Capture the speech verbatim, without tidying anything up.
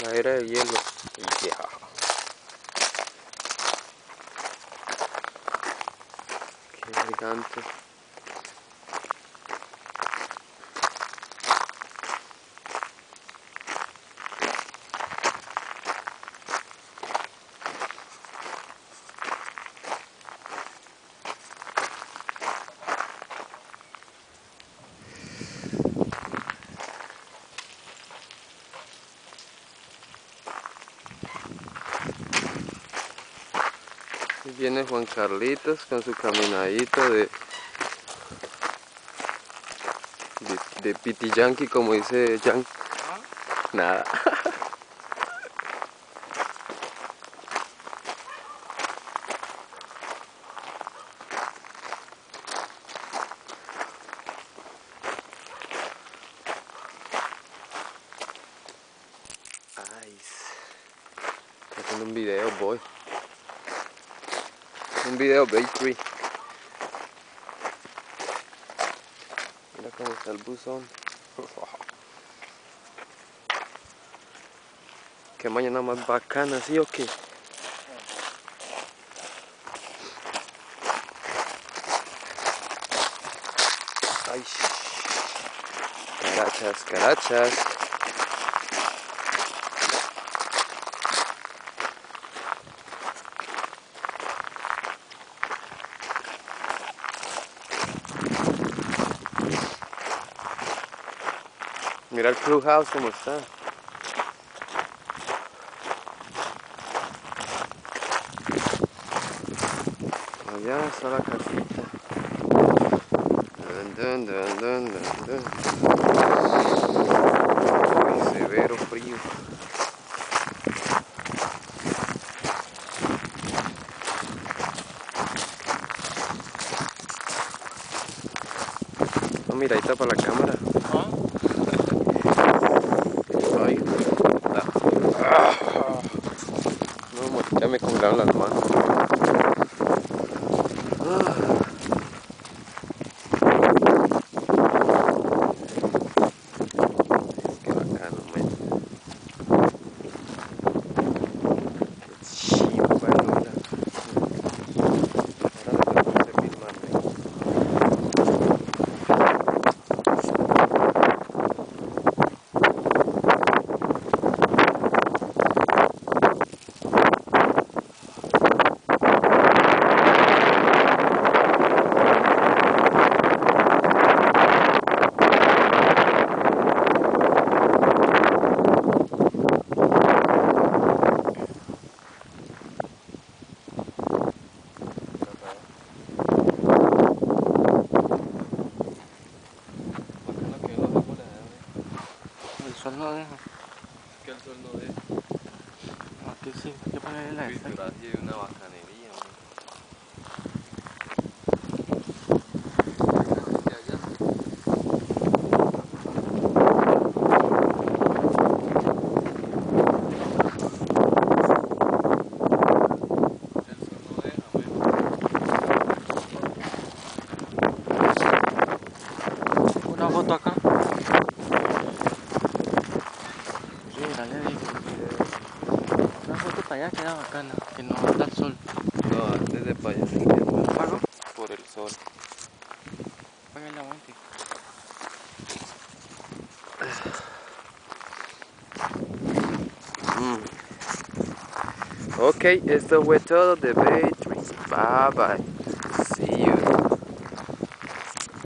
La era de hielo. Ya. Qué gigante. Y viene Juan Carlitos con su caminadito de de, de piti yankee, como dice Yankee. ¿Ah? Nada. Ay, estoy haciendo un video, boy. Un video bakery. Mira cómo está el buzón. Qué mañana más bacana, ¿sí o qué? Ay, carachas, carachas. Mira el clubhouse como está. Allá está la casita. Dun, dun, dun, dun, dun, dun. Uy, severo frío. No, miradita para la cámara. ¿Ah? Ay, ah. No, ya me congelaron las manos. Ah. Qué bacano, man. Qué chimba, Lola. Ahora me toca filmarme. El sol no deja. Es que el sol no deja. Aquí sí, hay que ponerle la Uy, esta. pero así de una bacanería, man. Una foto acá. Sí, dale ahí. Una foto para allá queda bacana, que no da el sol. No, antes de para allá se entiende. ¿Pago? Por el sol. Paga el aguante. Mm. Ok, esto fue todo de Bakery. Bye bye. See you.